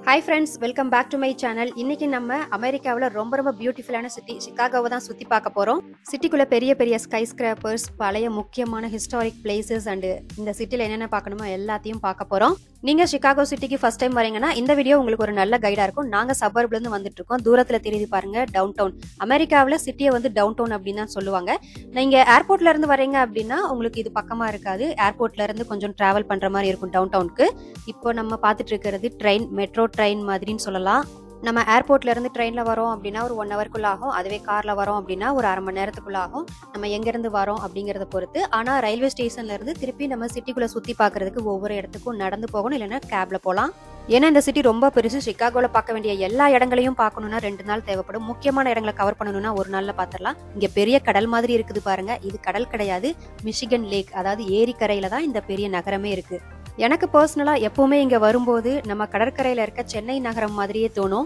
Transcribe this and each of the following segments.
Hi friends, welcome back to my channel. இன்னைக்கு நம்ம அமெரிக்காவுல ரொம்ப பியூட்டிஃபுல்லான சிட்டி சிகாகோவை தான் சுத்தி பார்க்க போறோம். சிட்டிக்குள்ள பெரிய ஸ்கைஸ்கிராப்பர்ஸ், பழைய முக்கியமான ஹிஸ்டாரிக் பிளேசஸ் அண்ட் இந்த சிட்டில என்னென்ன பார்க்கணுமோ எல்லாத்தையும் பார்க்க போறோம். நீங்க சிகாகோ சிட்டிக்கு ஃபர்ஸ்ட் டைம் வரீங்கன்னா இந்த வீடியோ உங்களுக்கு ஒரு நல்ல கைடா இருக்கும். நாங்க சபர்ப்ல இருந்து வந்துட்டு இருக்கோம். தூரத்துல தெரியுது பாருங்க டவுன் டவுன். அமெரிக்காவுல சிட்டியை வந்து டவுன் டவுன் அப்படின்னு தான் சொல்லுவாங்க. நீங்க ஏர்போர்ட்ல இருந்து வரீங்க அப்படின்னா உங்களுக்கு இது பக்கமா இருக்காது. ஏர்போர்ட்ல இருந்து கொஞ்சம் டிராவல் பண்ற மாதிரி இருக்கும் டவுன் டவுனுக்கு. இப்போ நம்ம பார்த்துட்டு இருக்கிறது ட்ரெயின், மெட்ரோ ட்ரெயின் மாதிரின்னு சொல்லலாம். நம்ம ஏர்போர்ட்ல இருந்து ட்ரெயின்ல வரோம் அப்படின்னா ஒரு 1 ஹவர்க்குள்ள ஆகும். அதுவே கார்ல வரோம் அப்படின்னா ஒரு அரை மணி நேரத்துக்குள்ள ஆகும். நம்ம எங்க இருந்து வரோம் அப்படிங்கறத பொறுத்து. ஆனா ரயில்வே ஸ்டேஷன்ல இருந்து திருப்பி நம்ம சிட்டிக்குள்ள சுத்தி பாக்குறதுக்கு ஒவ்வொரு இடத்துக்கும் நடந்து போகணும், இல்லைன்னா கேப்ல போலாம். ஏன்னா இந்த சிட்டி ரொம்ப பெருசு. சிகாகோல பார்க்க வேண்டிய எல்லா இடங்களையும் பார்க்கணும்னா 2 நாள் தேவைப்படும். முக்கியமான இடங்களை கவர் பண்ணணும்னா ஒரு நாள்ல பாத்திரலாம். இங்க பெரிய கடல் மாதிரி இருக்குது பாருங்க. இது கடல் கிடையாது, மிஷிகன் லேக், அதாவது ஏரிக்கரையில தான் இந்த பெரிய நகரமே இருக்கு. எனக்கு பர்சனலா எப்பவுமே இங்க வரும்போது நம்ம கடற்கரையில இருக்க சென்னை நகரம் மாதிரியே தோணும்.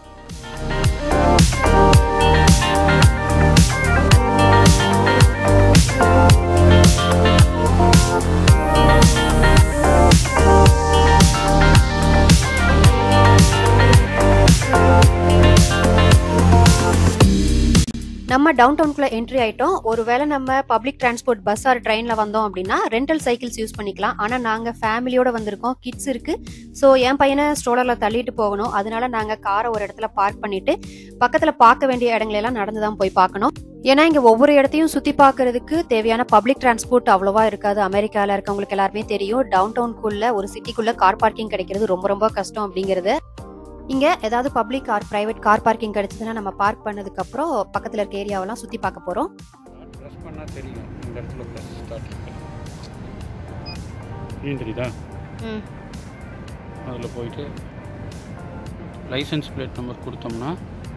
நம்ம டவுன் டவுனுக்குள்ள என்ட்ரி ஆயிட்டோம். ஒருவேளை நம்ம பப்ளிக் டிரான்ஸ்போர்ட் பஸ் ஆர் ட்ரெயின்ல வந்தோம் அப்படின்னா ரெண்டல் சைக்கிள்ஸ் யூஸ் பண்ணிக்கலாம். ஆனா நாங்க ஃபேமிலியோட வந்திருக்கோம், கிட்ஸ் இருக்கு. ஸோ என் பையனை ஸ்ட்ரோலர்ல தள்ளிட்டு போகணும். அதனால நாங்க காரை ஒரு இடத்துல பார்க் பண்ணிட்டு பக்கத்துல பார்க்க வேண்டிய இடங்களை எல்லாம் நடந்துதான் போய் பார்க்கணும். ஏன்னா இங்க ஒவ்வொரு இடத்தையும் சுத்தி பாக்குறதுக்கு தேவையான பப்ளிக் டிரான்ஸ்போர்ட் அவ்வளவா இருக்காது. அமெரிக்கால இருக்கவங்களுக்கு எல்லாருமே தெரியும், டவுன் டவுனுக்குள்ள ஒரு சிட்டிக்குள்ள கார் பார்க்கிங் கிடைக்கிறது ரொம்ப கஷ்டம் அப்படிங்கிறது. இங்க ஏதாவது public or private car parking கிடைச்சதுன்னா நம்ம பார்க் பண்ணதுக்கு அப்புறம் பக்கத்துல இருக்க ஏரியாவெல்லாம் சுத்தி பார்க்க போறோம். பிரஸ் பண்ணா தெரியும் இந்த இடத்துல பிரஸ் ஸ்டார்ட் இருக்கு. ஏன் தெரியுதா? அதில் போயிட்டு லைசன்ஸ் பிளேட் நம்பர் கொடுத்தோம்னா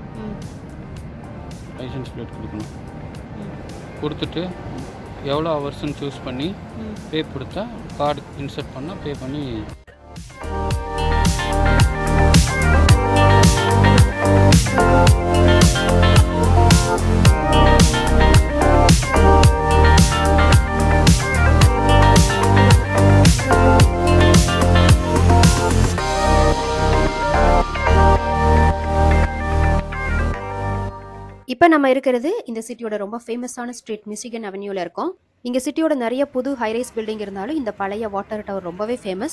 லைசன்ஸ் பிளேட் கொடுக்கணும். கொடுத்துட்டு எவ்வளோ ஹவர்ஸ்ன்னு சூஸ் பண்ணி பே கொடுத்தா கார்டு இன்சர்ட் பண்ணால் பே பண்ணி இப்ப நம்ம இருக்கிறது இந்த சிட்டியோட ரொம்ப ஃபேமஸான ஸ்ட்ரீட், மிஷிகன் அவென்யூல இருக்கோம். இங்க சிட்டியோட நிறைய புது ஹைரைஸ் பில்டிங் இருந்தாலும் இந்த பழைய வாட்டர் டவர் ரொம்பவே ஃபேமஸ்.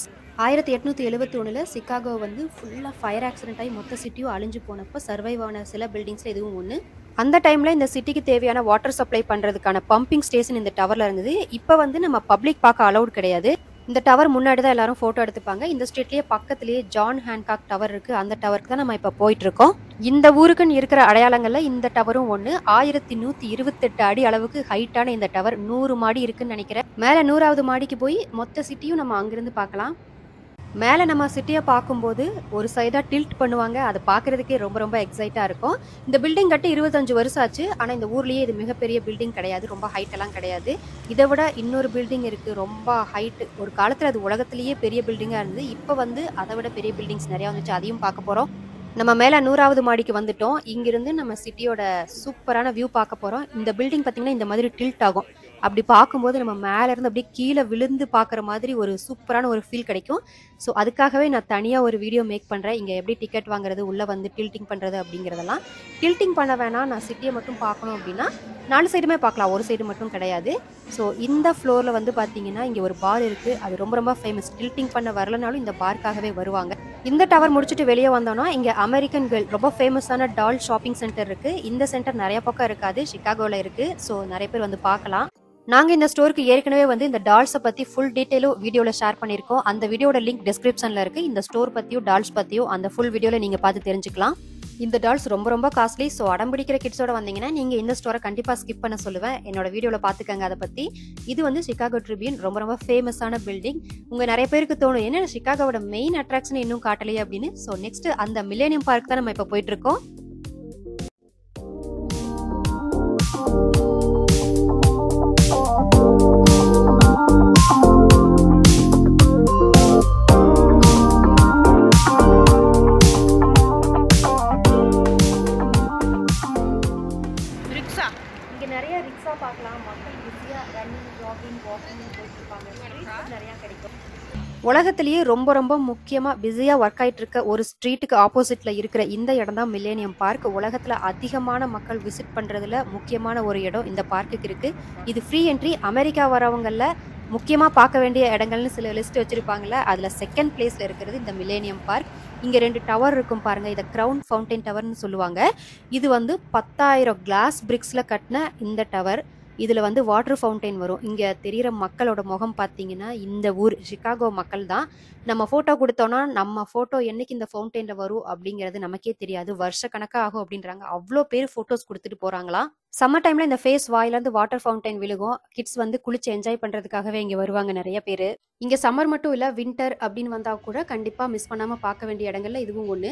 1871ல சிகாகோ வந்து ஃபுல்லா ஃபயர் ஆக்சிடென்ட் ஆகி மொத்த சிட்டியும் அழிஞ்சு போனப்போ சர்வைவ் ஆன சில பில்டிங்ஸ்ல இதுவும் ஒண்ணு. அந்த டைம்ல இந்த சிட்டிக்கு தேவையான வாட்டர் சப்ளை பண்றதுக்கான பம்பிங் ஸ்டேஷன் இந்த டவர்ல இருந்தது. இப்ப வந்து நம்ம பப்ளிக் பார்க்க அலௌட் கிடையாது. இந்த டவர் முன்னாடி தான் எல்லாரும் போட்டோ எடுத்துப்பாங்க. இந்த ஸ்ட்ரீட்லயே பக்கத்திலேயே ஜான் ஹான்காக் டவர் இருக்கு. அந்த டவருக்கு தான் நம்ம இப்ப போயிட்டு இருக்கோம். இந்த ஊருக்குன்னு இருக்கிற அடையாளங்கள்ல இந்த டவரும் ஒண்ணு. 1128 அடி அளவுக்கு ஹைட்டான இந்த டவர் 100 மாடி இருக்குன்னு நினைக்கிறேன். மேல 100வது மாடிக்கு போய் மொத்த சிட்டியும் நம்ம அங்கிருந்து பார்க்கலாம். மேலே நம்ம சிட்டியை பார்க்கும்போது ஒரு சைடாக டில்ட் பண்ணுவாங்க. அதை பார்க்கறதுக்கே ரொம்ப எக்ஸைட்டா இருக்கும். இந்த பில்டிங் கட்டி 25 வருஷம் ஆச்சு. ஆனால் இந்த ஊர்லேயே இது மிகப்பெரிய பில்டிங் கிடையாது, ரொம்ப ஹைட் எல்லாம் கிடையாது. இதை விட இன்னொரு பில்டிங் இருக்கு, ரொம்ப ஹைட். ஒரு காலத்தில் அது உலகத்திலேயே பெரிய பில்டிங்காக இருந்தது. இப்போ வந்து அதை விட பெரிய பில்டிங்ஸ் நிறையா வந்துச்சு. அதையும் பார்க்க போகிறோம். நம்ம மேலே 100வது மாடிக்கு வந்துட்டோம். இங்கிருந்து நம்ம சிட்டியோட சூப்பரான வியூ பார்க்க போகிறோம். இந்த பில்டிங் பார்த்தீங்கன்னா இந்த மாதிரி டில்ட் ஆகும். அப்படி பார்க்கும்போது நம்ம மேலே இருந்து அப்படியே கீழே விழுந்து பார்க்குற மாதிரி ஒரு சூப்பரான ஒரு ஃபீல் கிடைக்கும். ஸோ அதுக்காகவே நான் தனியாக ஒரு வீடியோ மேக் பண்ணுறேன். இங்கே எப்படி டிக்கெட் வாங்குறது, உள்ளே வந்து டில்ட்டிங் பண்ணுறது அப்படிங்கிறதெல்லாம். டில்ட்டிங் பண்ண வேணாம், நான் சிட்டியை மட்டும் பார்க்கணும் அப்படின்னா 4 சைடுமே பார்க்கலாம், ஒரு சைடு மட்டும் கிடையாது. ஸோ இந்த ஃப்ளோரில் வந்து பார்த்தீங்கன்னா இங்கே ஒரு பார் இருக்குது. அது ரொம்ப ஃபேமஸ். டில்ட்டிங் பண்ண வரலனாலும் இந்த பார்க்காகவே வருவாங்க. இந்த டவர் முடிச்சுட்டு வெளியே வந்தோம்னா இங்கே அமெரிக்கன் கேர்ள் ரொம்ப ஃபேமஸான டால் ஷாப்பிங் சென்டர் இருக்குது. இந்த சென்டர் நிறைய பக்கம் இருக்காது, சிகாகோவில் இருக்குது. ஸோ நிறைய பேர் வந்து பார்க்கலாம். நாங்க இந்த ஸ்டோருக்கு ஏற்கனவே வந்து இந்த டால்ஸை பத்தி ஃபுல் டீடைலும் வீடியோல ஷேர் பண்ணிருக்கோம். அந்த வீடியோட லிங்க் டிஸ்கிரிப்ஷன்ல இருக்கு. இந்த ஸ்டோர் பத்தியும் டால்ஸ் பத்தியும் அந்த ஃபுல் வீடியோல நீங்க பார்த்து தெரிஞ்சுக்கலாம். இந்த டால்ஸ் ரொம்ப காஸ்ட்லி. ஸோ அடம்பிடிக்கிற கிட்ஸோட வந்தீங்கன்னா நீங்க இந்த ஸ்டோரை கண்டிப்பா ஸ்கிப் பண்ண சொல்லுவேன். என்னோட வீடியோல பாத்துக்கங்க அதை பத்தி. இது வந்து சிகாகோ ட்ரிபியூன், ரொம்ப ஃபேமஸான பில்டிங். உங்க நிறைய பேருக்கு தோணும் என்ன சிகாகோவோட மெயின் அட்ராக்ஷன் இன்னும் காட்டலையே அப்படின்னு. ஸோ நெக்ஸ்ட் அந்த மில்லேனியம் பார்க் தான் நம்ம இப்ப போயிட்டு இருக்கோம். நிறைய ரிக்ஷா பார்க்கலாம். மக்கள் ஈஸியாக ரன்னிங், ஜாகிங், வாக்கிங் போயிட்டு இருப்பாங்க. நிறையா கிடைக்கும். உலகத்திலேயே ரொம்ப ரொம்ப முக்கியமா பிஸியா ஒர்க் ஆயிட்டு இருக்க ஒரு ஸ்ட்ரீட்டுக்கு ஆப்போசிட்ல இருக்கிற இந்த இடம் தான் மில்லேனியம் பார்க். உலகத்துல அதிகமான மக்கள் விசிட் பண்றதுல முக்கியமான ஒரு இடம் இந்த பார்க்குக்கு இருக்கு. இது ஃப்ரீ என்ட்ரி. அமெரிக்கா வரவங்கள முக்கியமா பார்க்க வேண்டிய இடங்கள்னு சில லிஸ்ட் வச்சிருப்பாங்கல்ல, அதுல செகண்ட் பிளேஸ்ல இருக்கிறது இந்த மில்லேனியம் பார்க். இங்க 2 டவர் இருக்கும் பாருங்க. இத கிரவுன் ஃபவுண்டைன் டவர்னு சொல்லுவாங்க. இது 10,000 கிளாஸ் பிரிக்ஸ்ல கட்டின இந்த டவர். இதுல வாட்டர் ஃபவுண்டைன் வரும். இங்க தெரியிற மக்களோட முகம் பாத்தீங்கன்னா இந்த ஊர் சிகாகோ மக்கள் தான். நம்ம போட்டோ கொடுத்தோம்னா நம்ம போட்டோ என்னைக்கு இந்த ஃபவுண்டைன்ல வரும் அப்படிங்கிறது நமக்கே தெரியாது. வருஷ கணக்கா ஆகும் அப்படின்றாங்க. அவ்வளோ பேர் போட்டோஸ் கொடுத்துட்டு போறாங்களாம். சம்மர் டைம்ல இந்த ஃபேஸ் வாயில இருந்து வாட்டர் ஃபவுண்டைன் விழுகும். கிட்ஸ் குளிச்சு என்ஜாய் பண்றதுக்காகவே இங்க வருவாங்க நிறைய பேரு. இங்க சம்மர் மட்டும் இல்ல, வின்டர் அப்படின்னு வந்தா கூட கண்டிப்பா மிஸ் பண்ணாம பார்க்க வேண்டிய இடங்கள்ல இதுவும் ஒண்ணு.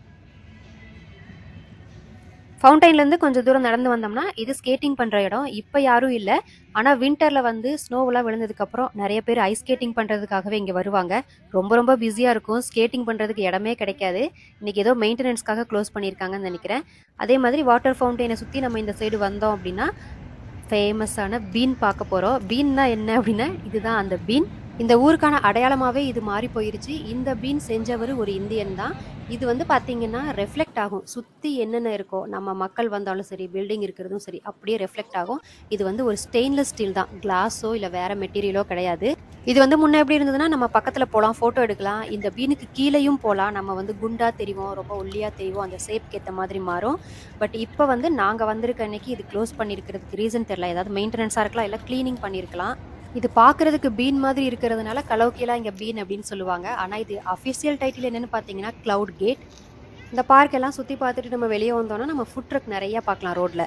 ஃபவுண்டைன்ல இருந்து கொஞ்சம் தூரம் நடந்து வந்தோம்னா இது ஸ்கேட்டிங் பண்ற இடம். இப்ப யாரும் இல்ல. ஆனா வின்டர்ல ஸ்னோவெல்லாம் விழுந்ததுக்கு அப்புறம் நிறைய பேர் ஐஸ் ஸ்கேட்டிங் பண்றதுக்காகவே இங்க வருவாங்க. ரொம்ப ரொம்ப பிஸியா இருக்கும். ஸ்கேட்டிங் பண்றதுக்கு இடமே கிடைக்காது. இன்னைக்கு ஏதோ மெயின்டெனன்ஸ்க்காக க்ளோஸ் பண்ணியிருக்காங்கன்னு நினைக்கிறேன். அதே மாதிரி வாட்டர் ஃபவுண்டைனை சுத்தி நம்ம இந்த சைடு வந்தோம் அப்படின்னா ஃபேமஸான பீன் பார்க்க போறோம். பீன்னா என்ன அப்படின்னா இதுதான் அந்த பீன். இந்த ஊருக்கான அடையாளமாவே இது மாறி போயிருச்சு. இந்த பீன் செஞ்சவர் ஒரு இந்தியன் தான். இது பாத்தீங்கன்னா ரெஃப்ளெக்ட் ஆகும். சுத்தி என்னென்ன இருக்கோ, நம்ம மக்கள் வந்தாலும் சரி, பில்டிங் இருக்கிறதும் சரி, அப்படியே ரெஃப்ளெக்ட் ஆகும். இது ஒரு ஸ்டெயின்லெஸ் ஸ்டீல் தான். கிளாஸோ இல்ல வேற மெட்டீரியலோ கிடையாது. இது முன்ன எப்படி இருந்ததுன்னா நம்ம பக்கத்துல போலாம், போட்டோ எடுக்கலாம். இந்த பீனுக்கு கீழேயும் போலாம். நம்ம குண்டா தெரியும், ரொம்ப ஒல்லியா தெரியும். அந்த ஷேப்க்கு ஏற்ற மாதிரி மாறும். பட் இப்போ நாங்க வந்திருக்க அன்னைக்கு இது க்ளோஸ் பண்ணிருக்கிறதுக்கு ரீசன் தெரியல. ஏதாவது மெயின்டெனன்ஸா இருக்கலாம், இல்ல கிளீனிங் பண்ணிருக்கலாம். இது பாக்குறதுக்கு பீன் மாதிரி இருக்கிறதுனால கலோக்கியலா இங்க பீன் அப்படின்னு சொல்லுவாங்க. ஆனா இது அபிஷியல் டைட்டில் என்னன்னு பாத்தீங்கன்னா கிளவுட் கேட். இந்த பார்க் எல்லாம் சுத்தி பார்த்துட்டு நம்ம வெளியே வந்தோம்னா நம்ம ஃபுட் ட்ரக் நிறைய பார்க்கலாம் ரோட்ல.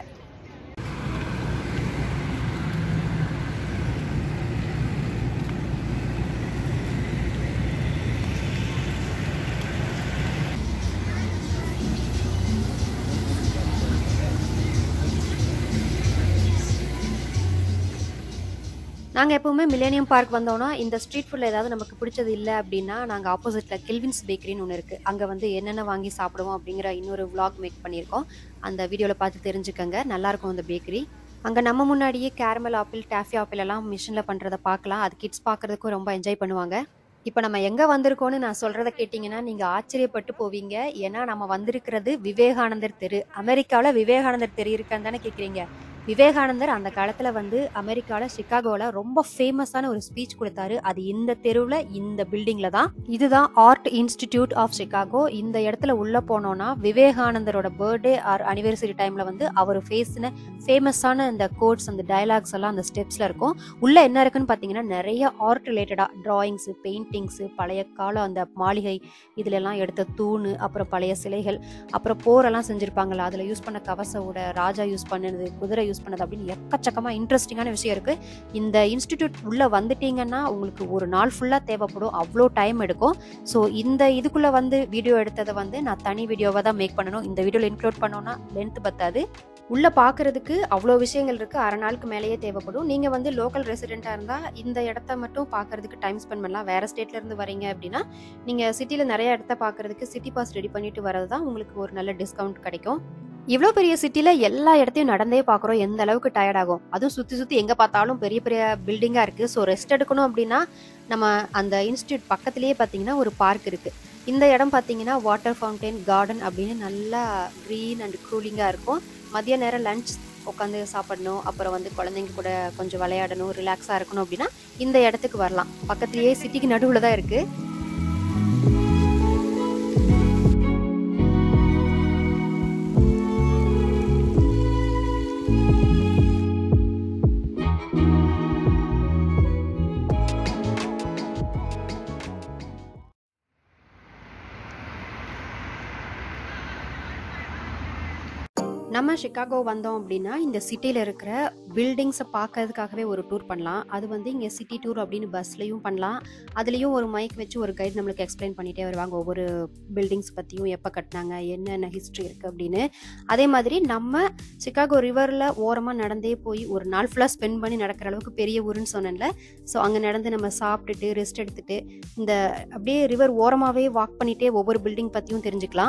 நாங்கள் எப்பவுமே மில்லேனியம் பார்க் வந்தோம்னா இந்த ஸ்ட்ரீட் ஃபுட்டில் ஏதாவது நமக்கு பிடிச்சது இல்லை அப்படின்னா நாங்கள் ஆப்போசிட்டில் கில்வின்ஸ் பேக்கரின்னு ஒன்று இருக்குது. அங்கே என்னென்ன வாங்கி சாப்பிடுவோம் அப்படிங்கிற இன்னொரு விளாக் மேக் பண்ணியிருக்கோம். அந்த வீடியோவில் பார்த்து தெரிஞ்சுக்கங்க. நல்லாயிருக்கும் அந்த பேக்கரி. அங்கே நம்ம முன்னாடியே கேரமல் ஆப்பிள், டாஃபி ஆப்பிள் எல்லாம் மிஷினில் பண்ணுறதை பார்க்கலாம். அது கிட்ஸ் பார்க்குறதுக்கும் ரொம்ப என்ஜாய் பண்ணுவாங்க. இப்போ நம்ம எங்கே வந்திருக்கோன்னு நான் சொல்கிறத கேட்டிங்கன்னா நீங்கள் ஆச்சரியப்பட்டு போவீங்க. ஏன்னா நம்ம வந்திருக்கிறது விவேகானந்தர் தெரு. அமெரிக்காவில் விவேகானந்தர் தெரு இருக்கான்னு தானே கேட்குறீங்க. விவேகானந்தர் அந்த காலத்துல அமெரிக்கால சிகாகோல ரொம்ப ஃபேமஸான ஒரு ஸ்பீச் கொடுத்தாரு. அது இந்த தெருவுல இந்த பில்டிங்ல தான். இதுதான் ஆர்ட் இன்ஸ்டிடியூட் ஆஃப் சிகாகோ. இந்த இடத்துல உள்ள போனோம்னா விவேகானந்தரோட பர்த்டே ஆர் அனிவர்சரி டைம்ல அவர் பேசின ஃபேமஸான இந்த கோட்ஸ், அந்த டயலாக்ஸ் எல்லாம் அந்த ஸ்டெப்ஸ்ல இருக்கும். உள்ள என்ன இருக்குன்னு பாத்தீங்கன்னா நிறைய ஆர்ட் ரிலேட்டடா டிராயிங்ஸ், பெயிண்டிங்ஸ், பழைய காலம் அந்த மாளிகை இதுல எல்லாம் எடுத்த தூணு, அப்புறம் பழைய சிலைகள், அப்புறம் போரெல்லாம் செஞ்சிருப்பாங்கல்ல அதுல யூஸ் பண்ண கவச உடை, ராஜா யூஸ் பண்ணது, குதிரை யூஸ் பண்ணது அப்படின்னு எக்கச்சக்கமா இன்ட்ரெஸ்டிங்கான விஷயம் இருக்கு. இந்த இன்ஸ்டிடியூட் உள்ள வந்துட்டீங்கன்னா உங்களுக்கு ஒரு நாள் ஃபுல்லா தேவைப்படும். அவ்வளோ டைம் எடுக்கும். ஸோ இந்த இதுக்குள்ள வீடியோ எடுத்ததை நான் தனி வீடியோவா தான் மேக் பண்ணணும். இந்த வீடியோல இன்க்ளூட் பண்ணோம்னா லென்த் பத்தாது. உள்ள பாக்குறதுக்கு அவ்வளோ விஷயங்கள் இருக்கு. அரை நாளுக்கு மேலேயே தேவைப்படும். நீங்க லோக்கல் ரெசிடென்ட்டா இருந்தா இந்த இடத்த மட்டும் பாக்குறதுக்கு டைம் ஸ்பெண்ட் பண்ணலாம். வேற ஸ்டேட்ல இருந்து வரீங்க அப்படின்னா நீங்க சிட்டில நிறைய இடத்த பாக்குறதுக்கு சிட்டி பாஸ் ரெடி பண்ணிட்டு வரது தான் உங்களுக்கு ஒரு நல்ல டிஸ்கவுண்ட் கிடைக்கும். இவ்வளோ பெரிய சிட்டில எல்லா இடத்தையும் நடந்தே பார்க்குறோம். எந்த அளவுக்கு டயர்ட் ஆகும். அதுவும் சுற்றி எங்கே பார்த்தாலும் பெரிய பெரிய பில்டிங்காக இருக்குது. ஸோ ரெஸ்ட் எடுக்கணும் அப்படின்னா நம்ம அந்த இன்ஸ்டியூட் பக்கத்துலேயே பார்த்தீங்கன்னா ஒரு பார்க் இருக்குது. இந்த இடம் பார்த்தீங்கன்னா வாட்டர் ஃபவுண்டைன் கார்டன் அப்படின்னு நல்லா க்ரீன் அண்ட் கூலிங்காக இருக்கும். மதிய நேரம் லஞ்ச் உட்காந்து சாப்பிடணும், அப்புறம் குழந்தைங்க கூட கொஞ்சம் விளையாடணும், ரிலாக்ஸாக இருக்கணும் அப்படின்னா இந்த இடத்துக்கு வரலாம். பக்கத்துலேயே சிட்டிக்கு நடுவில் தான் இருக்குது. நம்ம சிகாகோ வந்தோம் அப்படின்னா இந்த சிட்டியில் இருக்கிற பில்டிங்ஸை பார்க்கறதுக்காகவே ஒரு டூர் பண்ணலாம். அது இங்கே சிட்டி டூர் அப்படின்னு பஸ்லையும் பண்ணலாம். அதுலேயும் ஒரு மைக் வச்சு ஒரு கைட் நம்மளுக்கு எக்ஸ்பிளைன் பண்ணிகிட்டே வருவாங்க ஒவ்வொரு பில்டிங்ஸ் பற்றியும், எப்போ கட்டினாங்க, என்னென்ன ஹிஸ்ட்ரி இருக்குது அப்படின்னு. அதே மாதிரி நம்ம சிகாகோ ரிவரில் ஓரமாக நடந்தே போய் ஒரு நாள் ஃபுல்லாக ஸ்பெண்ட் பண்ணி நடக்கிற அளவுக்கு பெரிய ஊருன்னு சொன்னேன்ல. ஸோ அங்கே நடந்து நம்ம சாப்பிட்டுட்டு ரெஸ்ட் எடுத்துட்டு இந்த அப்படியே ரிவர் ஓரமாகவே வாக் பண்ணிகிட்டே ஒவ்வொரு பில்டிங் பற்றியும் தெரிஞ்சுக்கலாம்.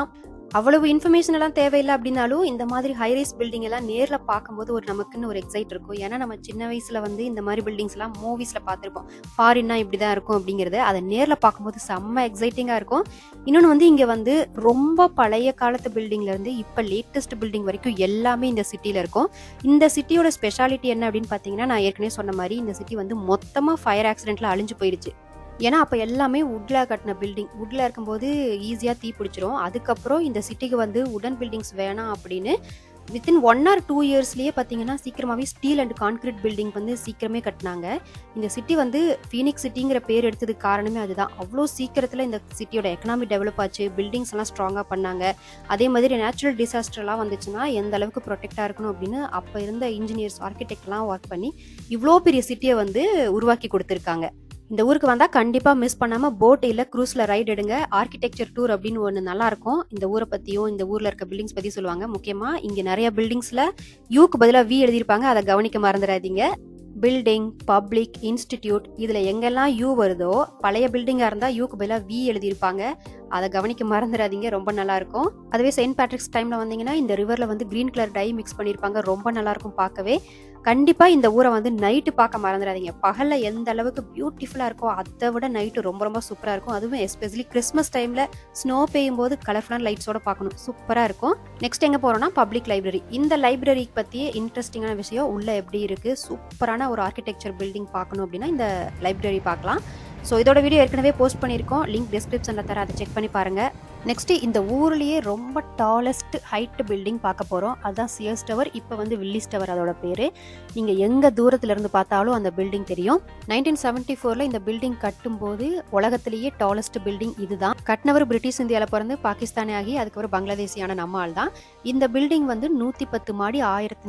அவ்வளவு இன்ஃபர்மேஷன் எல்லாம் தேவையில்லை அப்படின்னாலும் இந்த மாதிரி ஹைரைஸ் பில்டிங் எல்லாம் நேர்ல பார்க்கும்போது ஒரு நமக்குன்னு ஒரு எக்ஸைட் இருக்கும். ஏன்னா நம்ம சின்ன வயசுல வந்து இந்த மாதிரி பில்டிங்ஸ் எல்லாம் மூவிஸ்ல பார்த்திருப்போம். ஃபாரின்னா இப்படிதான் இருக்கும் அப்படிங்கறது அதை நேர்ல பார்க்கும்போது செம்ம எக்ஸைட்டிங்கா இருக்கும். இன்னொன்னு வந்து இங்க வந்து ரொம்ப பழைய காலத்து பில்டிங்ல இருந்து இப்ப லேட்டஸ்ட் பில்டிங் வரைக்கும் எல்லாமே இந்த சிட்டில இருக்கும். இந்த சிட்டியோட ஸ்பெஷாலிட்டி என்ன அப்படின்னு பாத்தீங்கன்னா, நான் ஏற்கனவே சொன்ன மாதிரி இந்த சிட்டி வந்து மொத்தமா ஃபயர் ஆக்சிடென்ட்ல அழிஞ்சு போயிருச்சு. ஏன்னா அப்போ எல்லாமே வுட்ல கட்டின பில்டிங், வுட்ல இருக்கும்போது ஈஸியாக தீ பிடிச்சிரும். அதுக்கப்புறம் இந்த சிட்டிக்கு வந்து உடன் பில்டிங்ஸ் வேணாம் அப்படின்னு வித்தின் 1 or 2 இயர்ஸ்லேயே பார்த்தீங்கன்னா சீக்கிரமாகவே ஸ்டீல் அண்ட் கான்கிரீட் பில்டிங் வந்து சீக்கிரமே கட்டினாங்க. இந்த சிட்டி வந்து ஃபீனிக்ஸ் சிட்டிங்கிற பேர் எடுத்ததுக்கு காரணமே அதுதான். அவ்வளோ சீக்கிரத்தில் இந்த சிட்டியோட எக்கனாமி டெவலப் ஆச்சு, பில்டிங்ஸ் எல்லாம் ஸ்ட்ராங்காக பண்ணாங்க. அதே மாதிரி நேச்சுரல் டிசாஸ்டர்லாம் வந்துச்சுன்னா எந்த அளவுக்கு ப்ரொடெக்டாக இருக்கணும் அப்படின்னு அப்போ இருந்த இன்ஜினியர்ஸ், ஆர்கிடெக்ட்லாம் ஒர்க் பண்ணி இவ்வளோ பெரிய சிட்டியை வந்து உருவாக்கி கொடுத்துருக்காங்க. இந்த ஊருக்கு வந்தால் கண்டிப்பாக மிஸ் பண்ணாமல் போட் இல்லை க்ரூஸில் ரைட் எடுங்க. ஆர்கிடெக்சர் டூர் அப்படின்னு ஒன்று நல்லாயிருக்கும். இந்த ஊரை பற்றியும் இந்த ஊரில் இருக்க பில்டிங்ஸ் பற்றி சொல்லுவாங்க. முக்கியமாக இங்கே நிறைய பில்டிங்ஸில் யூக்கு பதிலாக வி எழுதியிருப்பாங்க, அதை கவனிக்க மறந்துடாதீங்க. பில்டிங், பப்ளிக், இன்ஸ்டிடியூட் இதில் எங்கெல்லாம் யூ வருதோ பழைய பில்டிங்காக இருந்தால் யூக்கு பதிலாக வி எழுதியிருப்பாங்க, அதை கவனிக்க மறந்துடாதீங்க. ரொம்ப நல்லாயிருக்கும். அதுவே செயின்ட் பேட்ரிக்ஸ் டைமில் வந்தீங்கன்னா இந்த ரிவரில் வந்து க்ரீன் கலர் டை மிக்ஸ் பண்ணியிருப்பாங்க. ரொம்ப நல்லாயிருக்கும் பார்க்கவே. கண்டிப்பாக இந்த ஊரை வந்து நைட்டு பார்க்க மறந்துடாதீங்க. பகலில் எந்த அளவுக்கு பியூட்டிஃபுல்லாக இருக்கோ அதை விட நைட்டு ரொம்ப ரொம்ப சூப்பராக இருக்கும். அதுவும் எஸ்பெஷலி கிறிஸ்மஸ் டைமில் ஸ்னோ பெய்யும் போது கலர்ஃபுல்லான லைட்ஸோட பார்க்கணும், சூப்பராக இருக்கும். நெக்ஸ்ட் எங்கே போகிறோம்னா பப்ளிக் லைப்ரரி. இந்த லைப்ரரி பற்றி இன்ட்ரெஸ்டிங்கான விஷயம் உள்ள எப்படி இருக்குது, சூப்பரான ஒரு ஆர்கிடெக்சர் பில்டிங் பார்க்கணும் அப்படின்னா இந்த லைப்ரரி பார்க்கலாம். ஸோ இதோட வீடியோ ஏற்கனவே போஸ்ட் பண்ணியிருக்கோம், லிங்க் டிஸ்கிரிப்ஷனில் தர, அதை செக் பண்ணி பாருங்கள். நெக்ஸ்ட் இந்த ஊர்லேயே ரொம்ப டாலஸ்ட் ஹைட் பில்டிங் பார்க்க போகிறோம். அதுதான் சியர்ஸ் டவர், இப்போ வந்து வில்லிஸ் டவர் அதோட பேர். நீங்கள் எங்கே தூரத்தில் இருந்து பார்த்தாலும் அந்த பில்டிங் தெரியும். 1974 இந்த பில்டிங் கட்டும்போது உலகத்திலேயே டாலஸ்ட் பில்டிங் இதுதான். கட்டினவர் பிரிட்டிஷ் இந்தியாவில் பிறந்து பாகிஸ்தானே ஆகி அதுக்கப்புறம் பங்களாதேசியான நம்ம ஆள் தான். இந்த பில்டிங் வந்து 110 மாடி,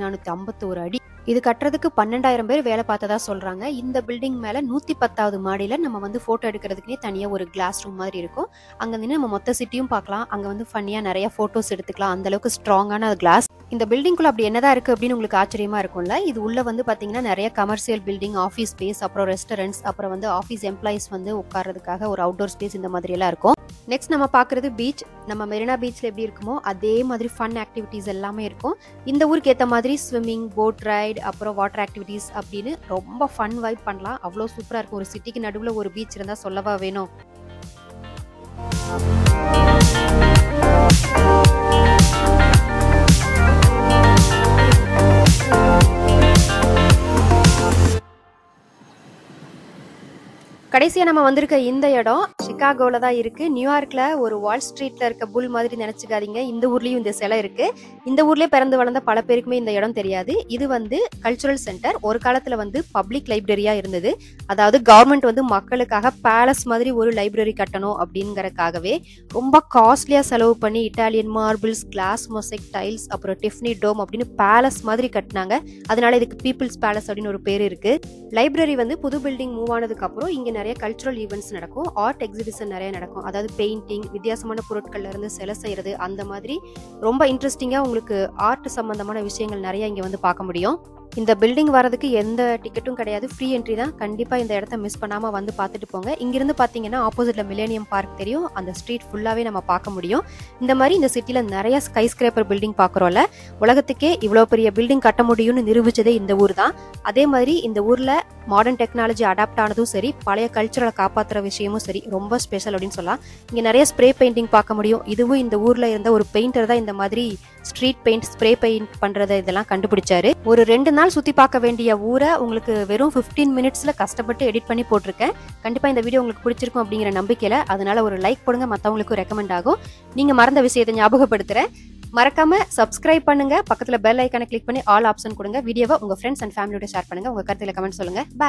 1451 அடி. இது கட்டுறதுக்கு 12,000 பேர் வேலை பார்த்ததா சொல்றாங்க. இந்த பில்டிங் மேல 110வது மாடியில நம்ம வந்து போட்டோ எடுக்கிறதுக்குனே தனியா ஒரு கிளாஸ் ரூம் மாதிரி இருக்கும். அங்க நின்று நம்ம மொத்த சிட்டியும் பார்க்கலாம். அங்க வந்து ஃபன்னியா நிறைய போட்டோஸ் எடுத்துக்கலாம். அந்த அளவுக்கு ஸ்ட்ராங்கான கிளாஸ். இந்த பில்டிங்குள்ள அப்படி என்னதான் இருக்கு அப்படின்னு உங்களுக்கு ஆச்சரியமா இருக்கும்ல. இது உள்ள வந்து பாத்தீங்கன்னா நிறைய கமர்ஷியல் பில்டிங், ஆஃபீஸ் ஸ்பேஸ், அப்புறம் ரெஸ்டாரண்ட்ஸ், அப்புறம் வந்து ஆஃபீஸ் எம்ப்ளாயிஸ் வந்து உட்கார்றதுக்காக ஒரு அவுட்டோர் ஸ்பேஸ், இந்த மாதிரி எல்லாம் இருக்கும். நெக்ஸ்ட் நம்ம பாக்குறது பீச். நம்ம மெரினா பீச்ல எப்படி இருக்குமோ அதே மாதிரி ஃபன் ஆக்டிவிட்டிஸ் எல்லாமே இருக்கும். இந்த ஊருக்கு ஏற்ற மாதிரி ஸ்விம்மிங், போட் ரைட், அப்புறம் வாட்டர் ஆக்டிவிட்டிஸ் அப்படின்னு ரொம்ப ஃபன் வைப் பண்ணலாம். அவ்வளோ சூப்பரா இருக்கும். ஒரு சிட்டிக்கு நடுவில் ஒரு பீச் இருந்தா சொல்லவா வேணும். கடைசியா நம்ம வந்திருக்க இந்த இடம் சிகாகோல தான் இருக்கு. நியூயார்க்ல ஒரு வால் ஸ்ட்ரீட்ல இருக்க புல் மாதிரி நினைச்சுக்காதீங்க. இந்த ஊர்லயும் இந்த சிலை இருக்கு. இந்த ஊர்லயே பிறந்து வளர்ந்த பல பேருக்குமே இந்த இடம் தெரியாது. இது வந்து கல்ச்சுரல் சென்டர். ஒரு காலத்துல வந்து பப்ளிக் லைப்ரரியா இருந்தது. அதாவது கவர்மெண்ட் வந்து மக்களுக்காக பேலஸ் மாதிரி ஒரு லைப்ரரி கட்டணும் அப்படிங்கறதுக்காகவே ரொம்ப காஸ்ட்லியா செலவு பண்ணி Italian marbles, glass mosaic tiles, அப்புறம் டிஃப்னி டோம் அப்படின்னு பேலஸ் மாதிரி கட்டினாங்க. அதனால இதுக்கு பீப்புள்ஸ் பேலஸ் அப்படின்னு ஒரு பேர் இருக்கு. லைப்ரரி வந்து புது பில்டிங் மூவ் ஆனதுக்கு அப்புறம் இங்க நிறைய கல்ச்சுரல் ஈவெண்ட்ஸ் நடக்கும். ஆர்ட் எக்ஸிபிஷன் நிறைய நடக்கும். அதாவது பெயிண்டிங், வித்தியாசமான பொருட்கள்ல இருந்து சிலை செய்யறது, அந்த மாதிரி ரொம்ப இன்ட்ரெஸ்டிங்கா உங்களுக்கு ஆர்ட் சம்பந்தமான விஷயங்கள் நிறைய இங்க வந்து பார்க்க முடியும். இந்த பில்டிங் வரதுக்கு எந்த டிக்கெட்டும் கிடையாது, ஃப்ரீ என்ட்ரி தான். கண்டிப்பா இந்த இடத்த மிஸ் பண்ணாம வந்து பார்த்துட்டு போங்க. இங்கிருந்து பாத்தீங்கன்னா ஆப்போசிட்ல மில்லேனியம் பார்க் தெரியும். அந்த ஸ்ட்ரீட் ஃபுல்லாவே நம்ம பார்க்க முடியும். இந்த மாதிரி இந்த சிட்டில நிறைய ஸ்கை ஸ்கிரேப்பர் பில்டிங் பாக்குறோம்ல. உலகத்துக்கே இவ்வளவு பெரிய பில்டிங் கட்ட முடியும்னு நிரூபிச்சதே இந்த ஊர் தான். அதே மாதிரி இந்த ஊர்ல மாடர்ன் டெக்னாலஜி அடாப்ட் ஆனதும் சரி, பழைய கல்ச்சரலை காப்பாற்றுற விஷயமும் சரி, ரொம்ப ஸ்பெஷல் அப்படின்னு சொல்லலாம். இங்கே நிறைய ஸ்ப்ரே பெயிண்டிங் பார்க்க முடியும். இதுவும் இந்த ஊரில் இருந்த ஒரு பெயிண்டர் தான் இந்த மாதிரி ஸ்ட்ரீட் பெயிண்ட், ஸ்ப்ரே பெயிண்ட் பண்ணுறதை இதெல்லாம் கண்டுபிடிச்சாரு. ஒரு 2 நாள் சுற்றி பார்க்க வேண்டிய ஊரை உங்களுக்கு வெறும் 15 மினிட்ஸில் கஷ்டப்பட்டு எடிட் பண்ணி போட்டிருக்கேன். கண்டிப்பாக இந்த வீடியோ உங்களுக்கு பிடிச்சிருக்கும் அப்படிங்கிற நம்பிக்கையில். அதனால ஒரு லைக் போடுங்க, மற்றவங்களுக்கும் ரெக்கமெண்ட் ஆகும். நீங்கள் மறந்த விஷயத்தை ஞாபகப்படுத்துகிறேன். மறக்காம சப்ஸ்கிரைப் பண்ணுங்க. பக்கத்துல பெல் ஐக்கானை கிளிக் பண்ணி ஆல் ஆப்ஷன் கொடுங்க. வீடியோவை உங்க ஃப்ரெண்ட்ஸ் அண்ட் ஃபேமிலியோட ஷேர் பண்ணுங்க. உங்க கருத்துல கமெண்ட் சொல்லுங்க.